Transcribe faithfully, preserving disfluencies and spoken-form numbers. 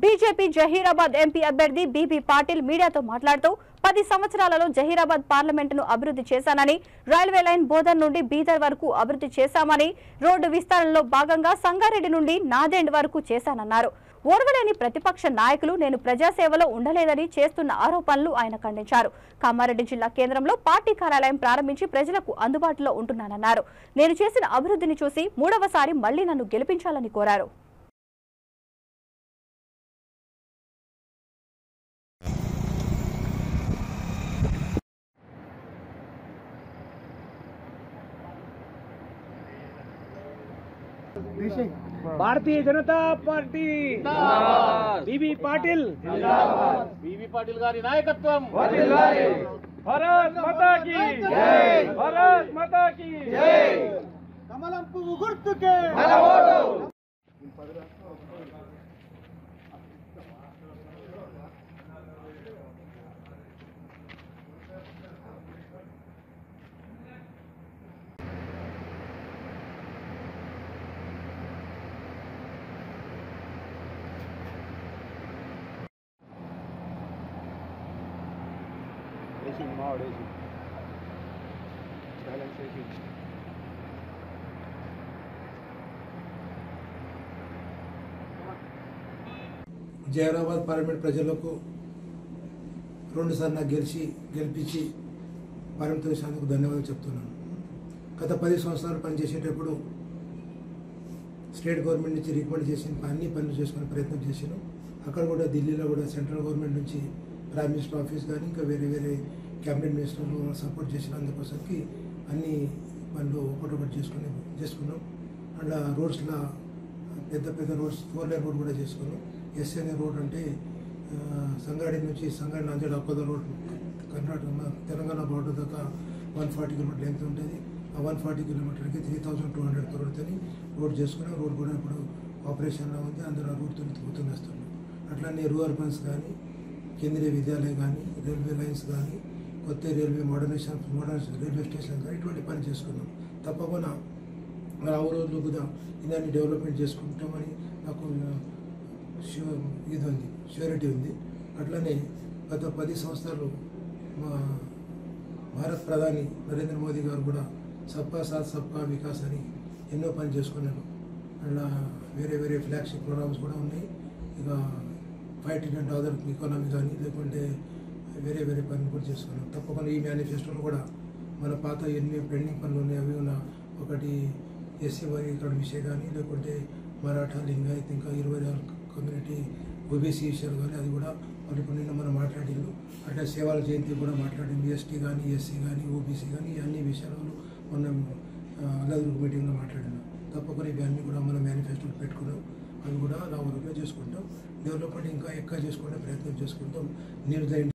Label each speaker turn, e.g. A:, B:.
A: BJP Zaheerabad MP అభ్యర్థి బీబీ పాటిల్ మీడియాతో మాట్లాడుతూ పది సంవత్సరాలలో జహీరాబాద్ పార్లమెంటును అభివృద్ధి చేశానని, రైల్వే లైన్ బోధన్ నుండి బీదర్ వరకు అభివృద్ధి చేశామని, రోడ్డు విస్తరణలో భాగంగా సంగారెడ్డి నుండి నాదెండ్ వరకు చేశానన్నారు. ఓర్వలేని ప్రతిపక్ష నాయకులు నేను ప్రజాసేవలో ఉండలేదని చేస్తున్న ఆరోపణలు ఆయన ఖండించారు. కామారెడ్డి జిల్లా కేంద్రంలో పార్టీ కార్యాలయం ప్రారంభించి ప్రజలకు అందుబాటులో ఉంటున్నానన్నారు. నేను చేసిన అభివృద్ధిని చూసి మూడవసారి మళ్లీ నన్ను గెలిపించాలని కోరారు.
B: भारतीय जनता पार्टी बीबी पाटिल
C: बीबी पाटिल गारी नायकत्वम
B: भारत माता की जय, भारत माता की जय।
D: कमलम पुव्वु गुर्तुके
B: మన ఓటు।
E: జహీరాబాద్ పార్లమెంట్ ప్రజలకు రెండు సార్లు నాకు గెలిచి గెలిపించి పార్లమెంట్ చేసినందుకు ధన్యవాదాలు చెప్తున్నాను. గత పది సంవత్సరాలు పనిచేసేటప్పుడు స్టేట్ గవర్నమెంట్ నుంచి రికమెండ్ చేసిన అన్ని పనులు చేసుకునే ప్రయత్నం చేశాను. అక్కడ కూడా ఢిల్లీలో కూడా సెంట్రల్ గవర్నమెంట్ నుంచి ప్రైమ్ మినిస్టర్ ఆఫీస్ కానీ ఇంకా వేరే వేరే క్యాబినెట్ మినిస్టర్లు సపోర్ట్ చేసిన అందుకోసంకి అన్ని పనులు ఒకటొకటి చేసుకుని చేసుకున్నాం. అండ్ రోడ్స్లో పెద్ద పెద్ద రోడ్స్ ఫోర్ లైన్ రోడ్ కూడా చేసుకున్నాం. ఎస్ అనే రోడ్ అంటే సంగారెడ్డి నుంచి సంగారెడ్డి నాందేడ్ అక్కోద రోడ్ కర్ణాటక తెలంగాణ బార్డర్ దాకా వన్ ఫార్టీ కిలోమీటర్ లెంత్ ఉంటుంది. ఆ వన్ ఫార్టీ కిలోమీటర్కి త్రీ థౌజండ్ టూ హండ్రెడ్ క్రోడ్తోని రోడ్ చేసుకున్నాం. రోడ్ కూడా ఇప్పుడు ఆపరేషన్లో ఉంది. అందులో రోడ్తో గుర్తు వేస్తున్నాం. అట్లానే రూరల్ బన్స్ కానీ, కేంద్రీయ విద్యాలయం కానీ, రైల్వే లైన్స్ కానీ, కొత్త railway modernisation modern railway station కానీ ఇటువంటి పని చేసుకున్నాం. తప్పకుండా ఆ రోజులు కూడా ఇదాన్ని డెవలప్మెంట్ చేసుకుంటామని నాకు ష్యూ ఇది ఉంది, ష్యూరిటీ ఉంది. అట్లనే గత పది సంవత్సరాలు మా భారత్ ప్రధాని నరేంద్ర మోదీ గారు కూడా సబ్కా సాత్ సబ్కా వికాస్ అని ఎన్నో పని చేసుకున్నారు. అలా వేరే వేరే ఫ్లాగ్షిప్ ప్రోగ్రామ్స్ కూడా ఉన్నాయి. ఇక ఫైవ్ ట్రిలియన్ డాలర్ ఎకానమీ కానీ లేకుంటే వేరే వేరే పనులు కూడా చేసుకున్నాం. తప్పకుండా ఈ మేనిఫెస్టోలో కూడా మన పాత ఎన్ని పెండింగ్ పనులు ఉన్నాయి అవి ఉన్న ఒకటి ఎస్సీ వర్గీకరణ విషయం కానీ లేకుంటే మరాఠా లింగాయత్ ఇంకా ఇరవై నాలుగు కమ్యూనిటీ ఓబీసీ విషయాలు కానీ అది కూడా వాళ్ళు నిన్న మనం మాట్లాడిండు. అంటే సేవల జయంతి కూడా మాట్లాడింది. ఎస్టీ కానీ ఎస్సీ కానీ ఓబీసీ కానీ అన్ని విషయాలు మనం అల్లదుర్గ మీటింగ్లో మాట్లాడినాం. తప్పకుండా ఇవన్నీ కూడా మనం మేనిఫెస్టోలు పెట్టుకున్నాం. అవి కూడా రావడంలో చేసుకుంటాం. డెవలప్మెంట్ ఇంకా ఎక్కువ చేసుకునే ప్రయత్నం చేసుకుంటాం. నేను